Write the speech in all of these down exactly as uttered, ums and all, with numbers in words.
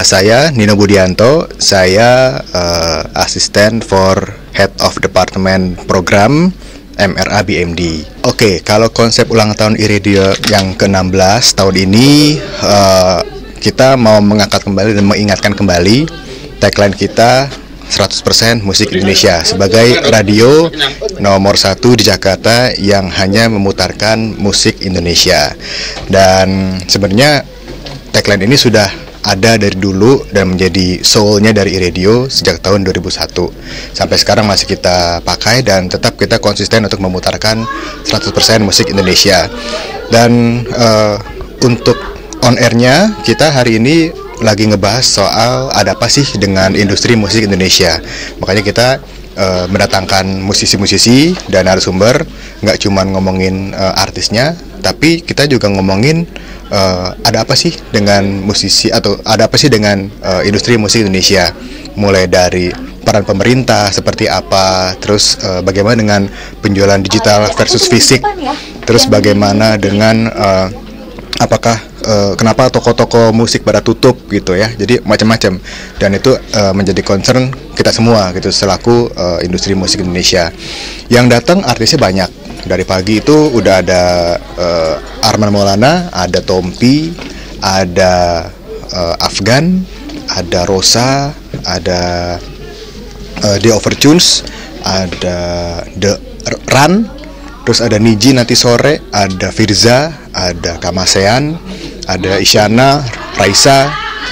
Saya Nino Budianto, saya uh, asisten for Head of Department Program M R A B M D. Oke, kalau konsep ulang tahun iRadio yang ke enam belas tahun ini, uh, kita mau mengangkat kembali dan mengingatkan kembali tagline kita seratus persen musik Indonesia sebagai radio nomor satu di Jakarta yang hanya memutarkan musik Indonesia. Dan sebenarnya tagline ini sudah ada dari dulu dan menjadi soul-nya dari iRadio sejak tahun dua ribu satu. Sampai sekarang masih kita pakai dan tetap kita konsisten untuk memutarkan seratus persen musik Indonesia. Dan uh, untuk on air-nya kita hari ini lagi ngebahas soal ada apa sih dengan industri musik Indonesia. Makanya kita uh, mendatangkan musisi-musisi dan narasumber, nggak cuma ngomongin uh, artisnya, tapi kita juga ngomongin uh, ada apa sih dengan musisi atau ada apa sih dengan uh, industri musik Indonesia. Mulai dari peran pemerintah seperti apa, terus uh, bagaimana dengan penjualan digital versus fisik, terus bagaimana dengan uh, apakah uh, kenapa toko-toko musik pada tutup gitu ya. Jadi macam-macam, dan itu uh, menjadi concern kita semua gitu selaku uh, industri musik Indonesia. Yang datang artisnya banyak. Dari pagi itu udah ada uh, Arman Maulana, ada Tompi, ada uh, Afgan, ada Rosa, ada uh, The Overtunes, ada The Run, terus ada Niji nanti sore, ada Firza, ada Kamasean, ada Isyana, Raisa,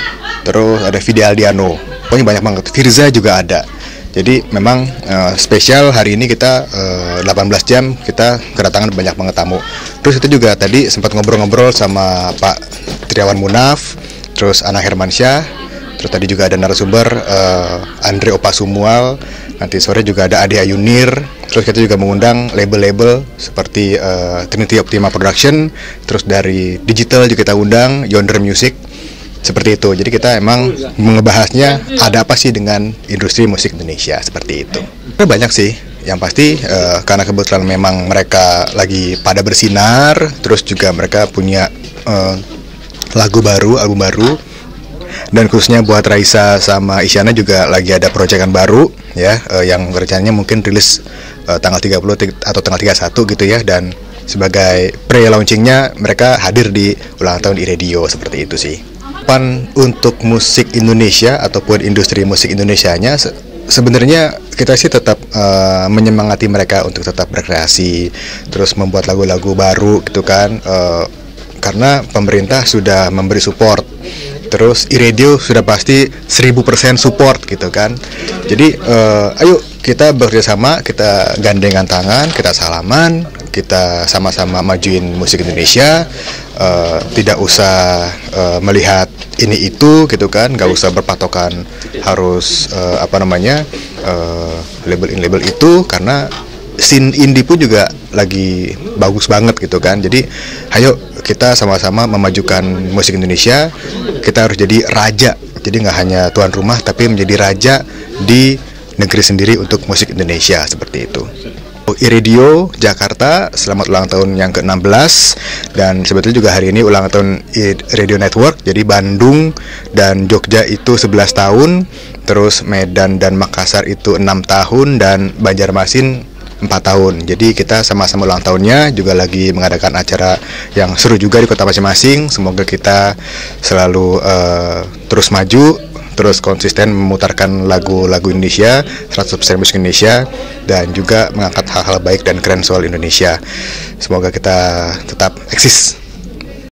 terus ada Vidi Aldiano. Pokoknya banyak banget. Firza juga ada. Jadi memang uh, spesial hari ini kita uh, delapan belas jam kita kedatangan banyak banget tamu. Terus itu juga tadi sempat ngobrol-ngobrol sama Pak Triawan Munaf, terus Ana Hermansyah, terus tadi juga ada narasumber uh, Andre Opasumual. Nanti sore juga ada Ade Ayunir. Terus kita juga mengundang label-label seperti uh, Trinity Optima Production. Terus dari digital juga kita undang Yonder Music. Seperti itu. Jadi kita emang ngebahasnya ada apa sih dengan industri musik Indonesia, seperti itu. Banyak sih. Yang pasti uh, karena kebetulan memang mereka lagi pada bersinar. Terus juga mereka punya uh, lagu baru, album baru. Dan khususnya buat Raisa sama Isyana juga lagi ada proyekan baru ya, uh, yang rencananya mungkin rilis uh, tanggal tiga puluh atau tanggal tiga puluh satu gitu ya. Dan sebagai pre-launchingnya mereka hadir di ulang tahun iRadio, seperti itu sih. Pan untuk musik Indonesia ataupun industri musik Indonesianya se sebenarnya kita sih tetap uh, menyemangati mereka untuk tetap berkreasi, terus membuat lagu-lagu baru gitu kan, uh, karena pemerintah sudah memberi support. Terus iRadio sudah pasti seribu persen support gitu kan. Jadi uh, ayo kita bekerjasama, kita gandengan tangan, kita salaman, kita sama-sama majuin musik Indonesia. Uh, tidak usah uh, melihat ini itu gitu kan, nggak usah berpatokan harus uh, apa namanya uh, label in label itu, karena scene indie pun juga lagi bagus banget gitu kan. Jadi ayo kita sama-sama memajukan musik Indonesia. Kita harus jadi raja, jadi nggak hanya tuan rumah tapi menjadi raja di negeri sendiri untuk musik Indonesia, seperti itu. iRadio Jakarta, selamat ulang tahun yang ke enam belas. Dan sebetulnya juga hari ini ulang tahun iRadio Network. Jadi Bandung dan Jogja itu sebelas tahun, terus Medan dan Makassar itu enam tahun, dan Banjarmasin empat tahun. Jadi kita sama-sama ulang tahunnya, juga lagi mengadakan acara yang seru juga di kota masing-masing. Semoga kita selalu uh, terus maju, terus konsisten memutarkan lagu-lagu Indonesia, seratus persen musik Indonesia, dan juga mengangkat hal-hal baik dan keren soal Indonesia. Semoga kita tetap eksis.